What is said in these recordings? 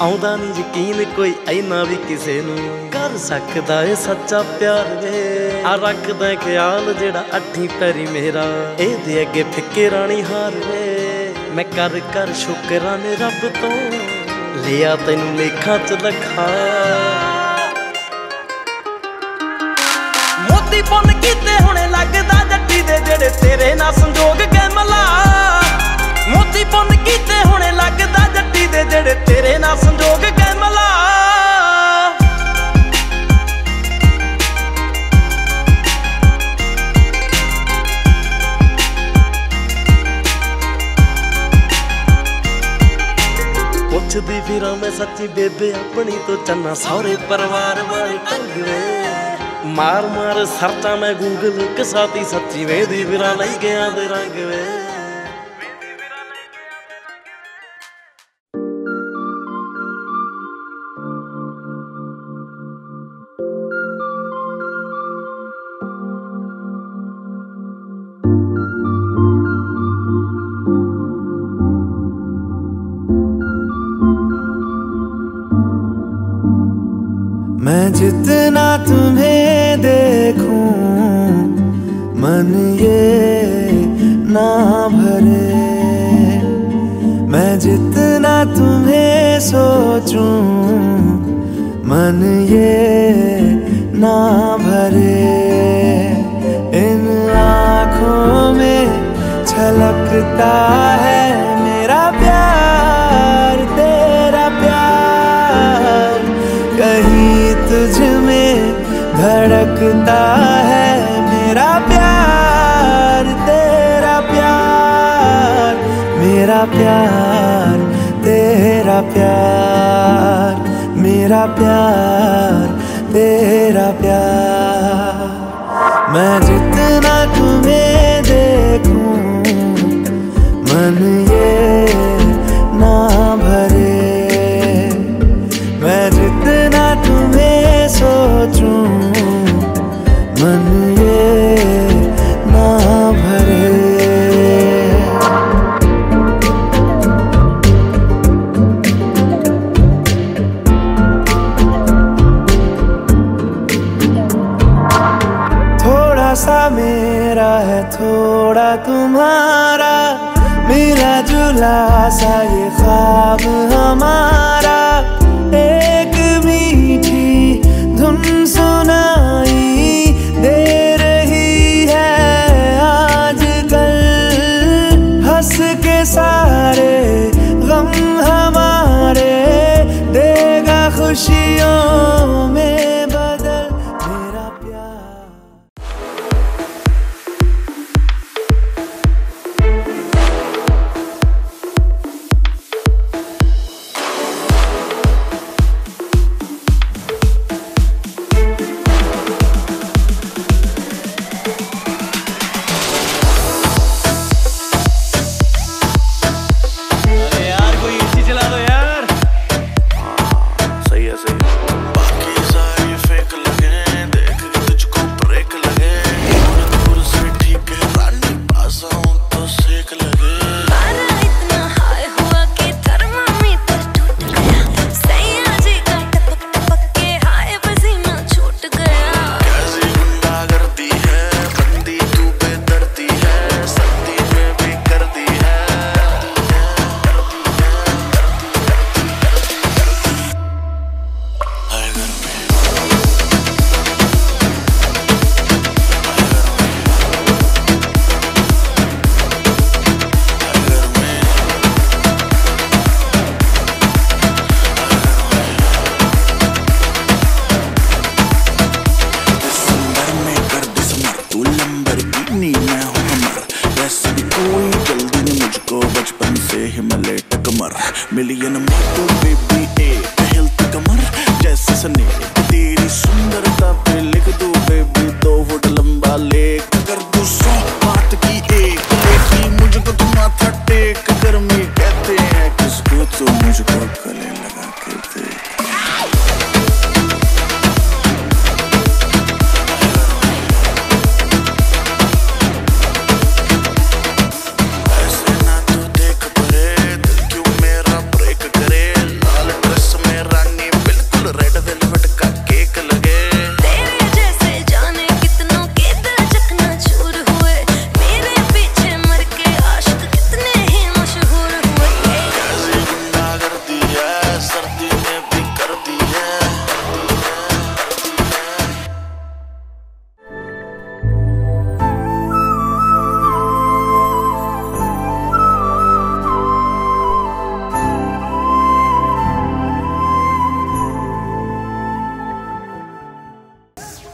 आउंदा नहीं यकीन कोई ऐना भी किसे नू कर सकदा है सच्चा प्यार वे आ रखदा ख्याल जेड़ा अठी पैरी मेरा एदे अगे फिक्के रानी हार वे मैं कर कर शुकराने रब तो लिया तैनू लेखा च लखा मोती पुन कीते हुणे लगदा जट्टी दे जेड़े तेरे नाल संजोग गए मला मोती पुन कीते हुणे लगदा जट्टी दे जेड़े तेरे नाल संजोग गए मला पुछदी फिरां मैं सच्ची बेबे अपनी तो चन्ना सौरे परिवार वाले ढंग वे मार मार सरता मैं गूगल कसाती सच्ची वेदी फिरां लई गया दे रंग वे मैं जितना तुम्हें देखूं मन ये ना भरे मैं जितना तुम्हें सोचूं मन ये ना भरे इन आँखों में छलकता है मेरा प्यार तेरा प्यार कहीं तुझ में धड़कता है मेरा प्यार तेरा प्यार मेरा प्यार तेरा प्यार मेरा प्यार तेरा प्यार मैं जितना तुम्हें देखूं मन ये ना भरे मैं जितना तुम्हें सोचूं मन ये ना भरे थोड़ा सा मेरा है थोड़ा तुम्हारा मिला जुला सा ये ख्वाब हमारा एक मीठी धुन सुनाई दे रही है आजकल हंस के सारे गम हमारे देगा खुशियों में बदल मेरा प्यार मिलियन मोटो बेबी ए हिलती कमर जैसे सने तेरी सुंदरता पे लिख दूं बेबी 2 फुट लंबा लेख कर दूं 100 बात की एक लेकी मुझको तुम माथा टेक गर्मी कहते हैं किसको तो मुझको गले लगा के दे ऐसे ना तू देख परे दिल क्यों मेरा ब्रेक करे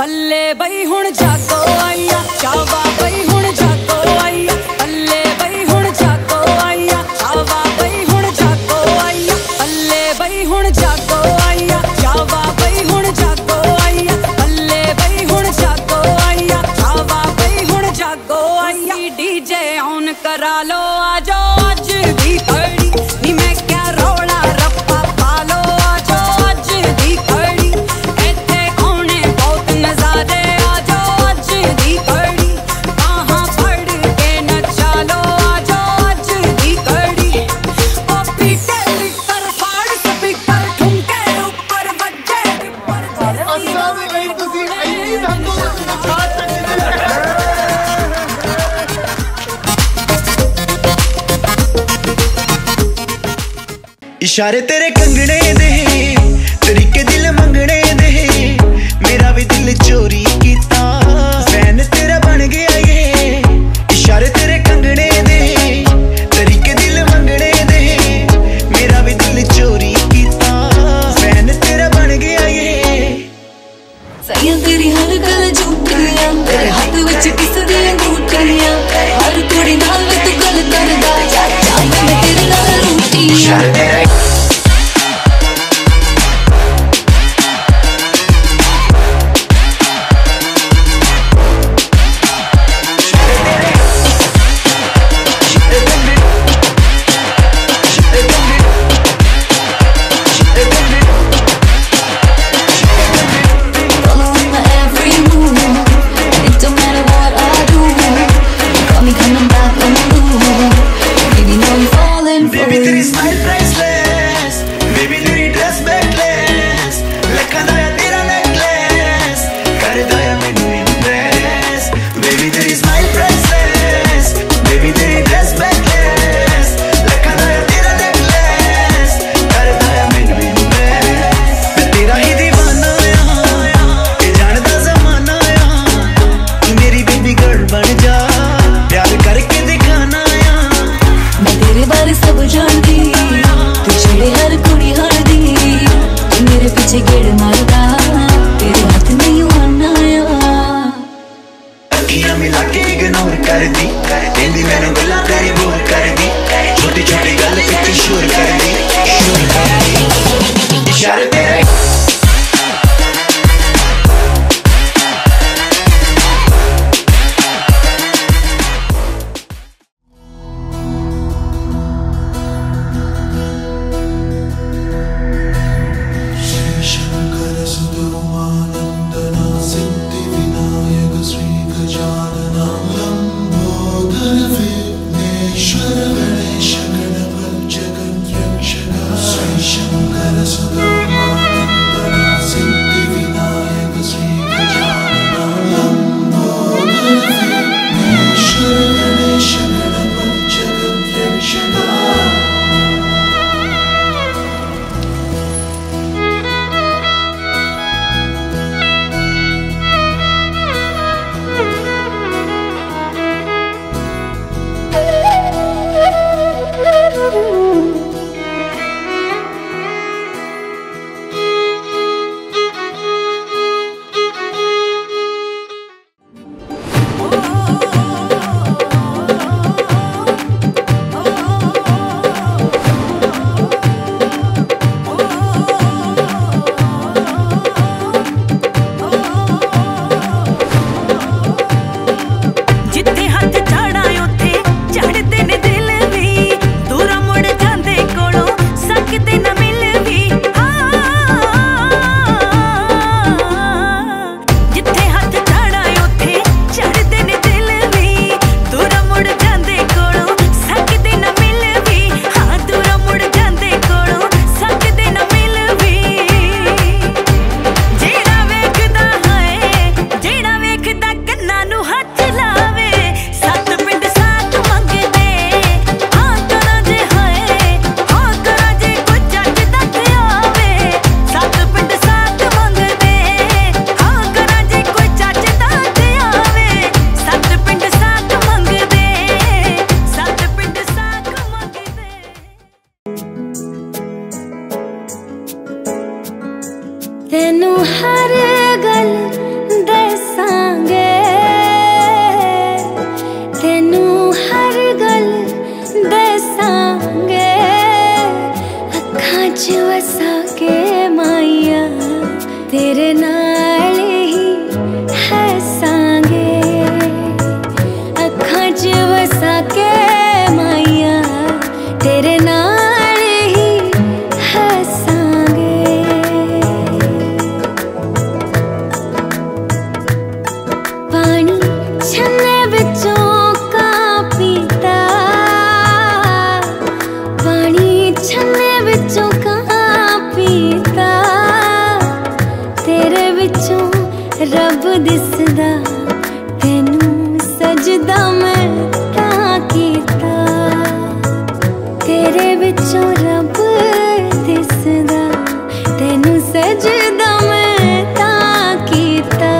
पल्ले बई हुण जागो आईया चावा बई हुण जागो आईया पल्ले बई हुण जागो आईया चावा बई हुण जागो आईया पल्ले बई हुण जागो आईया चावा बई हुण जागो आईया पल्ले बई हुण जागो आईया चावा बई हुण जागो आईया डीजे ऑन करा लो आ जाओ अज दी घड़ी नी मैं क्या रोला रप्पा पालो आ जाओ अज दी घड़ी इत्थे आने बहुत नजारे आ जाओ अज दी घड़ी कहां पड़ के नचा लो आ जाओ अज दी घड़ी ओ पीटे पर फाड़ स्पीकर ठुमके ऊपर बजे अस्सलाम वालेकुम तुसी ऐनी धंधो नचा इशारे तेरे कंगने दे तरीके दिल मंगने दे मेरा भी दिल चोरी कीता फैन तेरा बन गया ये इशारे तेरे कंगने दे तरीके दिल मंगने दे मेरा भी दिल चोरी कीता फैन तेरा बन गया ये सैया तेरी हर गल झूठियां तेरे हाथ विच किसदी अंगूठियां हर कुड़ी नाल तू गल करदा चाचा मैं तेरे नाल रूठियां Baby तेरी स्माइल प्राइसलेस तेरे नाल ही हसांगे अखां च वसा के माइया तेरे नाल ही हसांगे पानी छन्ने विचों का पीता पानी छन्ने विचों का पीता तेरे विचों रब दिसदा तेनू सजदा मैं तां कीता तेरे विचों रब दिसदा तेनू सजदा मैं तां कीता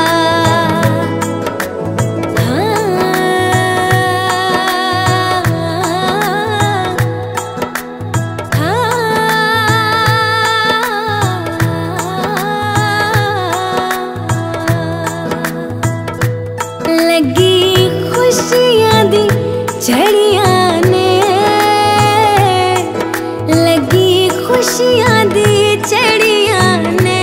लगी खुशियां दी झड़ियां ने लगी खुशियां दी झड़ियां ने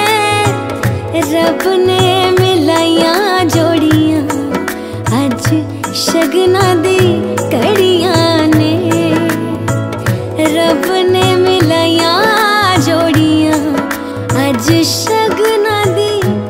रब ने मिलाइयां जोड़ियां अज शगना दी कड़ियां ने रब ने मिलाइयां जोड़ियां अज शगना दी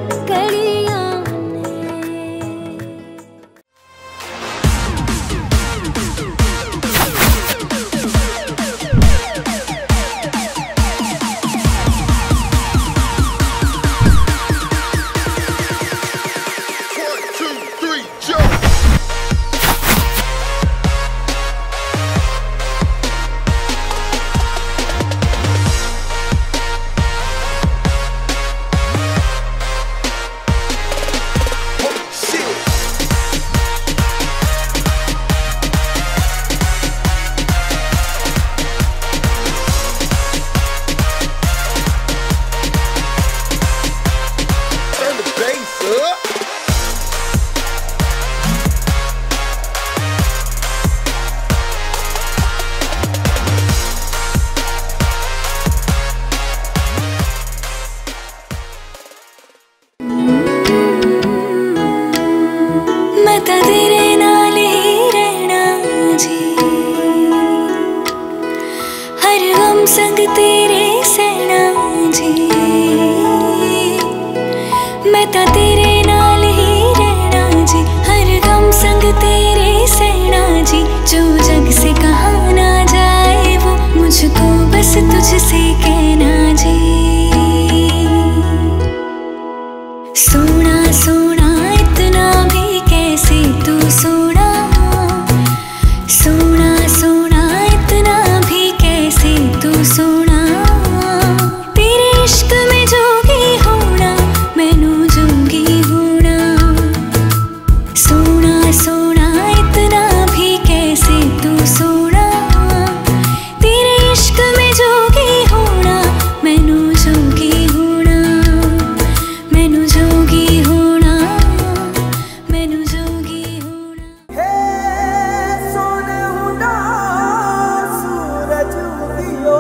तुझसे कहना जी सोना सोना इतना भी कैसे तू सोना सोना सोना इतना भी कैसे तू सोना तेरे इश्क में जोगी होना मैनू जोगी होना सोना सोना इतना भी कैसे तू सोना तेरे इश्क में जोगी होना मैनू जोगी होना मैनू जोगी होना मैनू जोगी होना सोने हुंडा सूरज दियो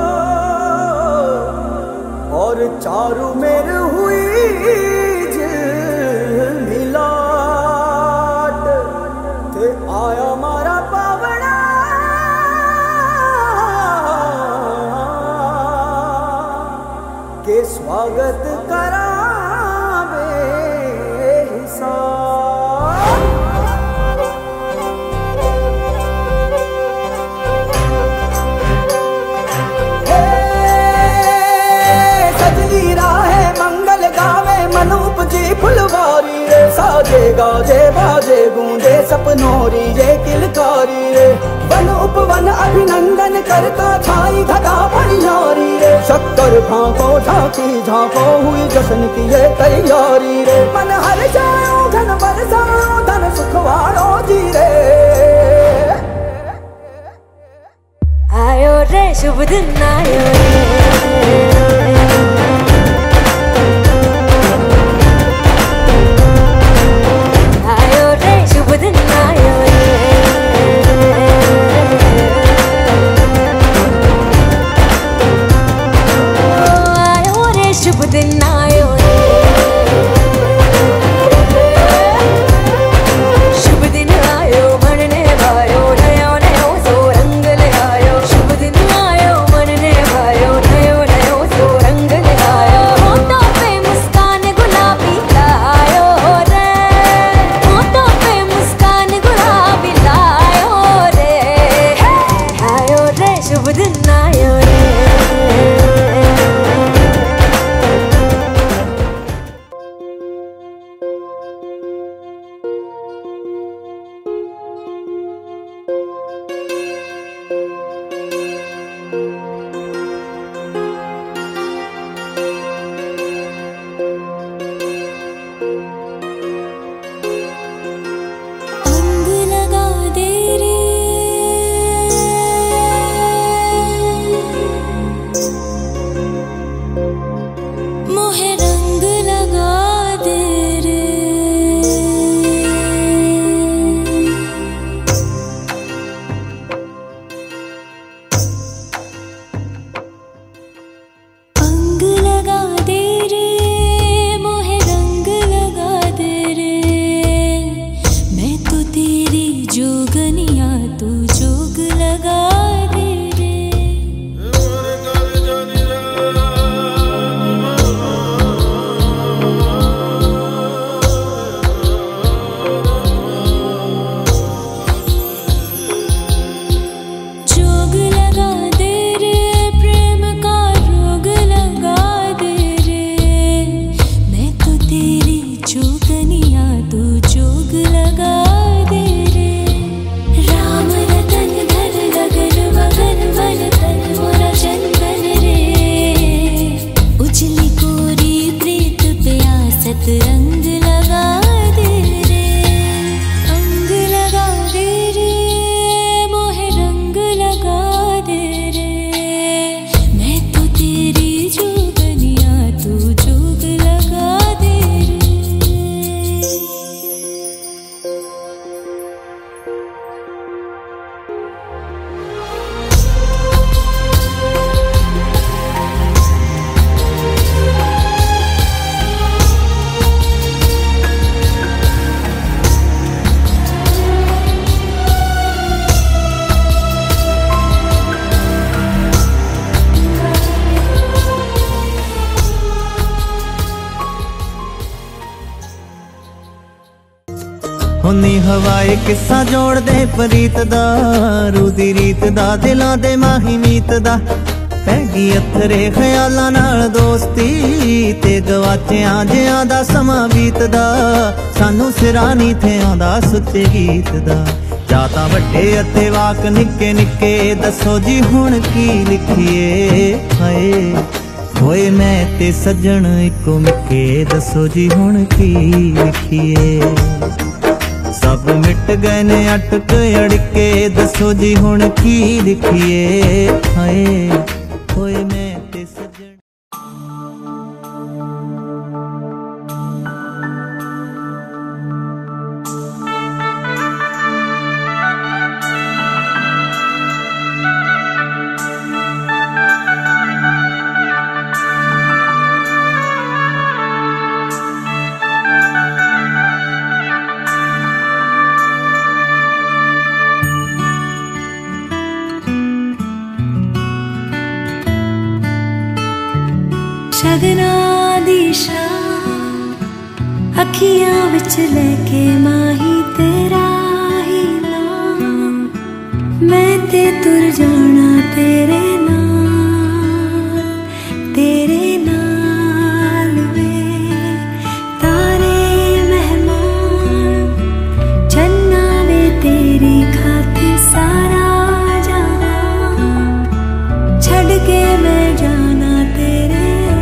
और चारू मेर हुई मिलाट ते आया मारा पावना के स्वागत करावे हिसाब सजनी राहे मंगल गावे मनूप जी फुलवारी रे साजे गाजे बाजे गूंजे सपनोरी रे किलकारी रे वन उपवन अभिनंदन करता छाई घटा भंडारी रे शक्कर भांको झांकी झांको हुई जश्न की ये तैयारी रे मन हर जाओ धन बरसाओ धन सुखवारो जी रे आयो रे शुभ दिन आयो रे आयो रे शुभ दिन आयो रे आयो रे शुभ दिन आयो रे, शुभ दिन आयो मनने भायो, नयो नयो सो रंग ले आयो। शुभ दिन आयो मनने भायो, नयो नयो सो रंग ले आयो। होठों पे मुस्कान गुलाबी लायो रे, होठों पे मुस्कान गुलाबी लायो रे, आयो रे शुभ दिन आयो रे। अंग लगा दे रे, मोहे रंग लगा दे रे। अंग लगा दे रे, मोहे रंग लगा दे रे, मैं तो तेरी जोगनिया तू जोग लगा दे रे। जोग लगा दे रे, प्रेम का रोग लगा दे रे, मैं तो तेरी जोगनिया तू जोग लगा दे रे। राम रतन धन गगन मगन मन तन मोरा चंदन रे, उजली कोरी प्रीत पे आसत रंग लगा दे रे। अंग लगा दे रे, मोहे रंग लगा दे रे, मैं तो तेरी जोगनिया तू जोग लगा दे रे। हुन्नी हवाए किस्सा जोड़ दे प्रीत दा, रूदी रीत दा दिलां दे माही मीत दा। पैगी अथरे ख्यालां नाल दोस्ती ते गवाचियां जियां दा समां बीतदा। सानू सिरा नी थे आंदा सुच्चे गीत दा, जाता वड्डे अते वाक निक्के निक्के। दसो जी हुण की लिखिए हाय, होए मैं ते सज्जन इको मिके। दसो जी हुण की लिखिए, सब मिट गए ने अटक अड़के। दसो जी हुण की लिखिए हाय, होए मैं ते सज्जन। शगना दी शाम अखियां विच लेके माही तेरा ही नाम, मैं ते तुर जाना तेरे नाल, तेरे नाल वे। तारे मेहमान चन्ना वे तेरी खातिर सारा जहां, छड़ के मैं जाना तेरे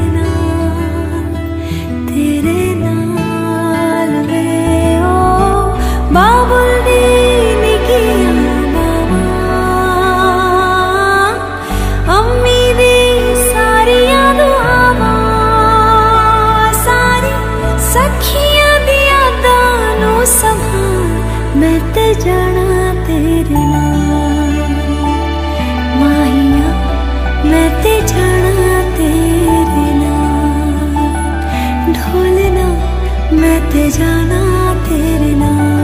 बाबुल दी निकिया बाबा, अम्मी दी सारियां दुआवां, सारी सखियां दी यादां नू संभाल, मैं ते जाना तेरे नाल। माहिया मैं ते जाना तेरे नाल, ढोलना मैं ते जाना तेरे नाल।